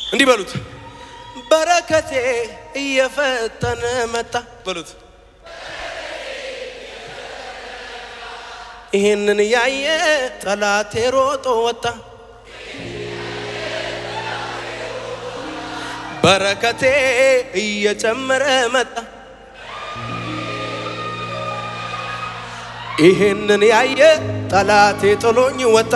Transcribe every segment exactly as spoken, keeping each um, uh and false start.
እንዲህ በሉት በረከቴ እየፈጠነ መጣ በሉት ይሄንን ያየ ጠላቴ ሮጦ ወጣ በረከቴ እየጨመረ መጣ ይሄንን ያየ ጠላቴ ጥሎኝ ወጣ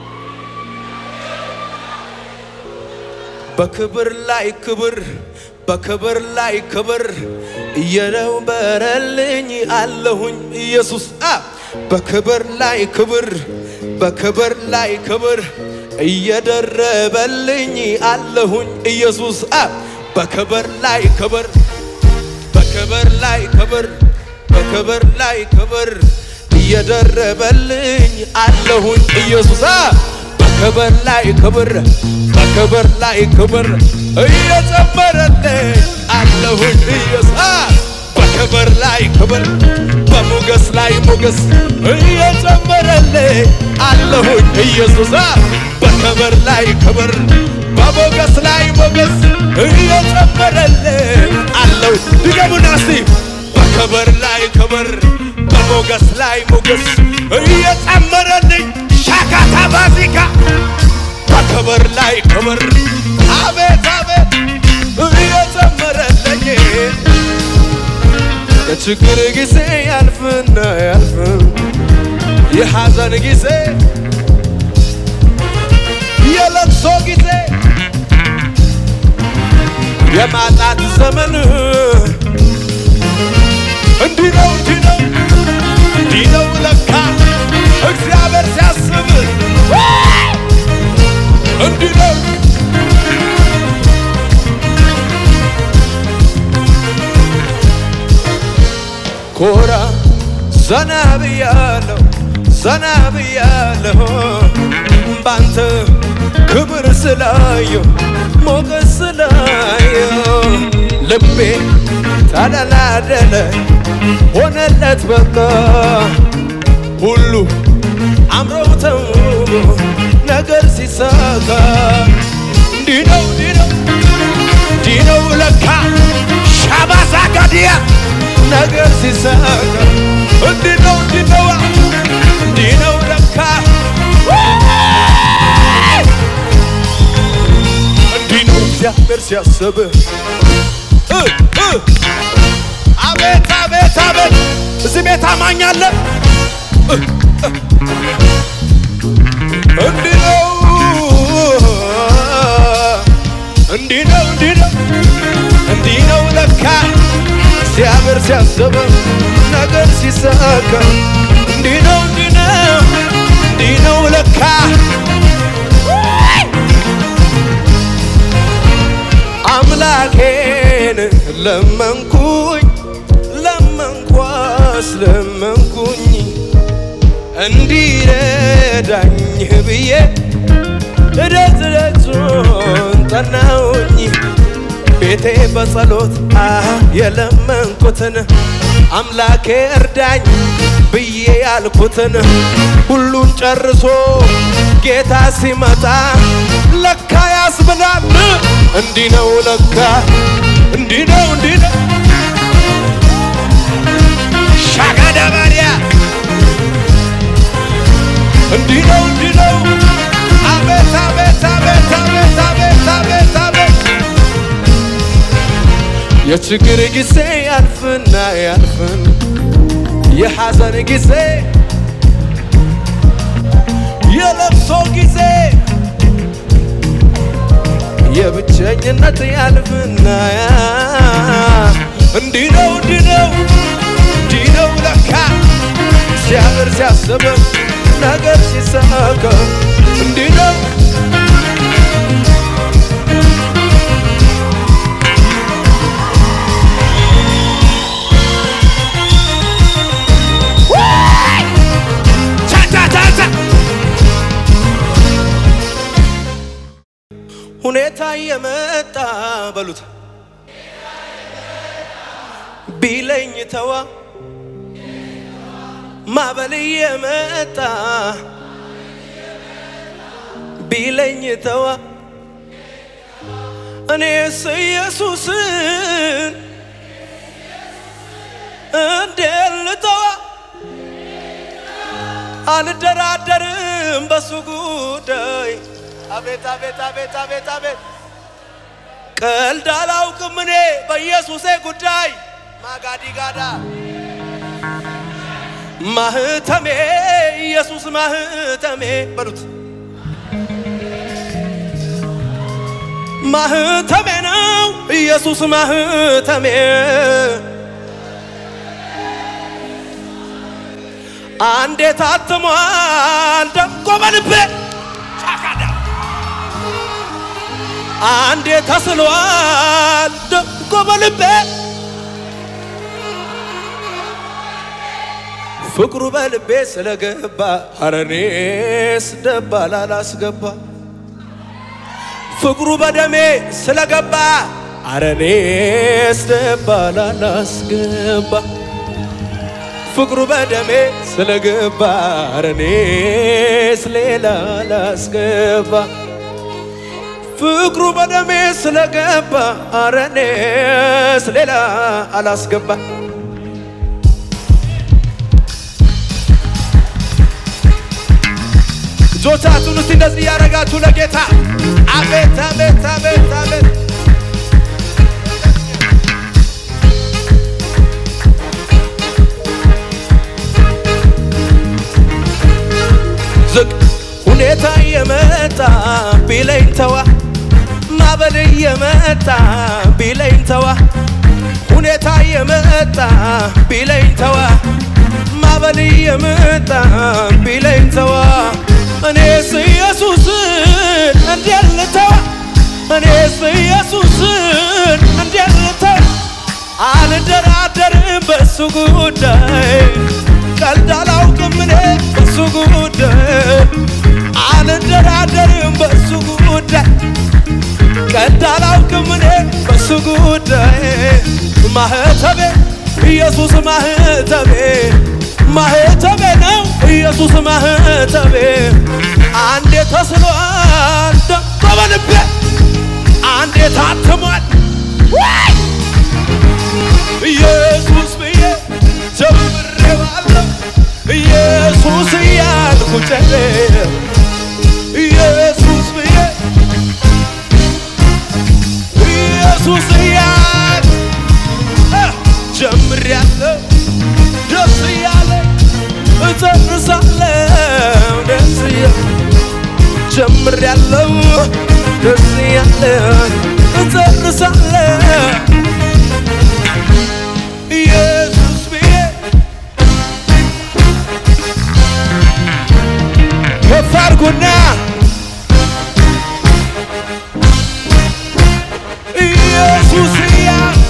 በክብር ላይ ክብር በክብር ላይ ክብር እየነበረልኝ አለሁኝ ኢየሱስ አ በክብር ላይ ክብር በክብር ላይ ክብር እየደረበልኝ አለሁኝ ኢየሱስ አ በክብር ላይ ክብር በክብር ላይ ክብር በክብር ላይ ክብር እየደረበልኝ አለሁኝ ኢየሱስ አ በክብር ላይ ክብር በክብር ላይ ክብር እየጨመረልኝ አለሁኝ ኢየሱስ አ በክብር ላይ ክብር በሞገስ ላይ ሞገስ እየጨመረልኝ አለሁኝ ኢየሱስ አ በክብር ላይ ክብር በሞገስ ላይ ሞገስ እየጨመረልኝ አለሁኝ ድገሙና እስቲ በክብር ላይ ክብር በሞገስ ላይ ሞገስ እየጨመረልኝ ሻካታ ባዚካ በክብር ላይ ክብር አቤት አቤት እየጨመረልኝ የችግር ጊዜ ያልፍና ያልፍም የሐዘን ጊዜ የለቅሶ ጊዜ የማጣት ዘመን እንዲህ ነው እንዲህ ነው እንዲህ ነው ለካ እግዚአብሔር ሲያስብ እንዲህ ነው ኮራ ዘና ብያለሁ ዘና ብያለሁ ባንተ ክብር ስላየሁ ሞገስ ስላየሁ ልቤ ተደላደለ ሆነለት በቃ ሁሉ አምሮ ተውቦ ነገር ሲሳካ እንዲህ ነው እንዲህ ነው እንዲህ ነው ለካ ሻባዛ ጋዲያ ነገር ሲሳካ እንዲህ ነው እንዲህ ነው እንዲህ ነው ለካ እንዲህ ነው እግዚአብሔር ሲያስብ አቤት አቤት አቤት እዚህ ቤት አማኝ አለ እንዲህ ነው እንዲህ ነው እንዲህ ነው እንዲህ ነው ለካ እግዚአብሔር ሲያስብ ነገር ሲሳካ እንዲህ ነው እንዲህ ነው እንዲህ ነው ለካ አምላኬን ለመንኩኝ ለመንኳስ ለመንኩኝ እንዲረዳኝ ብዬ እደት እደቱን ጠናውኝ ቤቴ በጸሎት አሃ የለመንኩትን አምላኬ እርዳኝ ብዬ ያልኩትን ሁሉን ጨርሶ ጌታ ሲመጣ ለካ ያስብላል እንዲህ ነው ለካ እንዲህ ነው እንዲህ ነው ሻጋዳ ባሪያ እንዲህ ነው እንዲህ ነው አቤት አቤት አቤት አቤት አቤት አቤት አቤት የችግር ጊዜ ያልፍና ያልፍን የሐዘን ጊዜ የለቅሶ ጊዜ የብቸኝነት ያልፍና እንዲህ ነው እንዲህ ነው እንዲህ ነው ለካ እግዚአብሔር ሲያስብ ነገር ሲሳካ እንዲህ ነው ሁኔታ የመጣ በሉት ቢለኝ ተዋ ማበል የመጣ ቢለኝ ተዋ እኔስ ኢየሱስን እንደልተዋ አልደራደርም በሱ ጉዳይ አቤት አቤት አቤት አቤት አቤት ቀልድ አላውቅም እኔ በኢየሱሴ ጉዳይ ማጋዲ ጋዳ ማህተሜ ኢየሱስ ማህተሜ በሉት ማህተሜ ነው ኢየሱስ ማህተሜ አንዴ ታትሟል ደምቆ በልቤ አንዴ ተስሏል ደምቆ በልቤ ፍቅሩ በልቤ ስለገባ አረኔስ ደባል አላስገባ ፍቅሩ በደሜ ስለገባ አረኔስ ደባል አላስገባ ፍቅሩ በደሜ ስለገባ አረኔስ ሌላ አላስገባ ፍቅሩ በደሜ ስለገባ አረኔስ ሌላ አላስገባ ጆታቱን እስቲ እንደዚህ ያረጋችሁ ለጌታ አቤት አቤት አቤት አቤት ዝቅ ሁኔታ የመጣ ቢለኝ ተዋ ማበል የመጣ ቢለኝ ተዋ ሁኔታ የመጣ ቢለኝ ተዋ ማበል የመጣ ቢለኝ ተዋ እኔስ ኢየሱስን እንደልተዋ እኔስ ኢየሱስን እንደልተዋ አልደራደርም በሱ ጉዳይ ቀልድ አላውቅም እኔ በሱ ጉዳይ አልደራደርም በሱ ጉዳይ ቀልድ አላውቅም እኔ በሱ ጉዳይ ማህተቤ ኢየሱስ ማህተቤ ማህተቤ ነው ኢየሱስ ማህተቤ አንዴ ተስሏል ደምቆ በልቤ አንዴ ታትሟል ኢየሱስ ብዬ ጀምሬዋለሁ ኢየሱስ እያልኩ ጨሌ ኢየሱስ ብዬ ኢየሱስ እያልኩ ጀምሬያለሁ ደስ እያለኝ እጨርሳለሁ ደስ እያለኝ ጀምሬያለሁ ደስ እያለኝ እጨርሳለሁ ኢየሱስ ብዬ ከፍ አድርጉና ኢየሱስ እያልኩ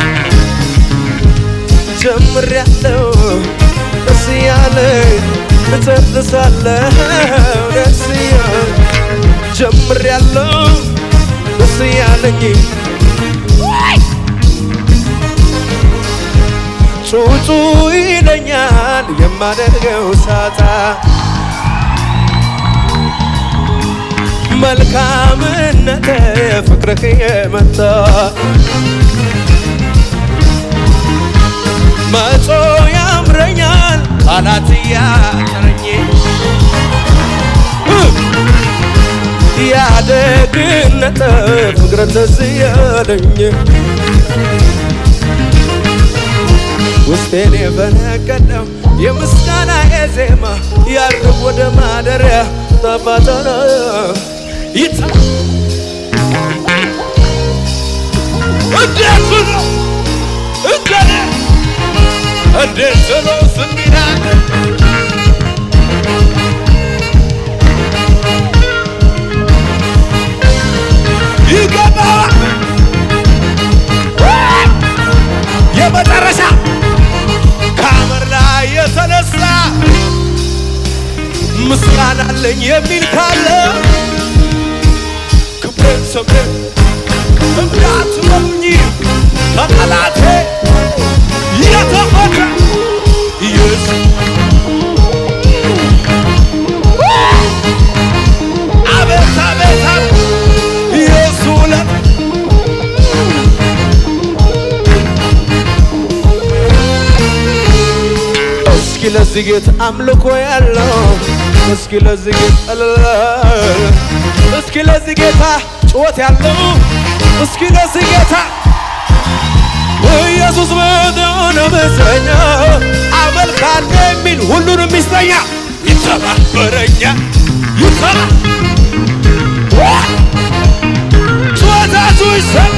ጀምሬያለሁ ደስ እያለኝ እጨርሳለሁ ደስ እያለኝ ጀምሬያለሁ ደስ እያለኝ ጩጩ ይለኛል የማደርገው ሳጣ መልካምነቴ ፍቅርህ የመጣ መጮ ያምረኛል ቃላት ያጠረኝ ያደግነቴ ፍቅር ትዝ ያለኝ ውስጤን የፈነቀለው የምስጋና የዜማ ያርግ ወደ ማደሪያ ተፋጠረ ይታ እንዴት ነው እንዴት እንዴት ነው ስሚና ይገባ የመጨረሻ ካመር ላይ የተነሳ ምስጋና አለኝ የሚል ካለ ክብሬን ሰምተህ እንዳትመኝ ከጠላቴ የተፈታ ኢየሱስ አቤት አቤት ኢየሱስ ለዚህ ጌታ አምልኮ ያለው እስኪ ለዚህ ጌታ እስኪ ለዚህ ጌታ ጩኸት ያለው እስኪ ለዚህ ጌታ ኢየሱስ በደነ በሰኛ አመልካለ የሚል ሁሉንም ይስተኛ ይተባበረኛ ይተባ ጩኸታቱ ይሰማ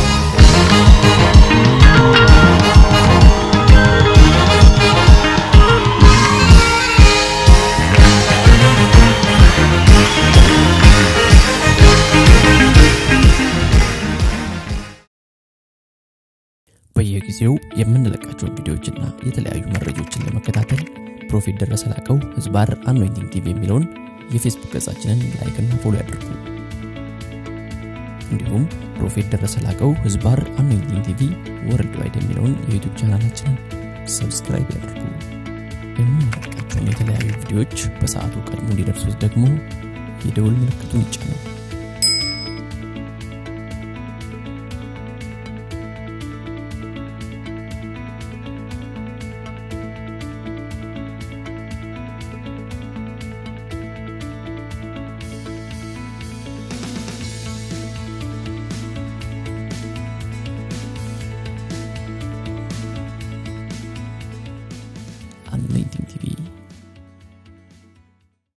በየጊዜው የምንለቃቸው ቪዲዮዎችና የተለያዩ መረጃዎችን ለመከታተል ፕሮፌት ደረሰ ላቀው ህዝባር አኖይንቲንግ ቲቪ የሚለውን የፌስቡክ ገጻችንን ላይክ እና ፎሎ ያድርጉ። እንዲሁም ፕሮፌት ደረሰ ላቀው ህዝባር አኖይንቲንግ ቲቪ ወርልድ ዋይድ የሚለውን የዩቲዩብ ቻናላችንን ሰብስክራይብ ያድርጉ። የምንለቃቸው የተለያዩ ቪዲዮዎች በሰዓቱ ቀድሞ እንዲደርሱት ደግሞ የደወል ምልክቱን ይጫኑ።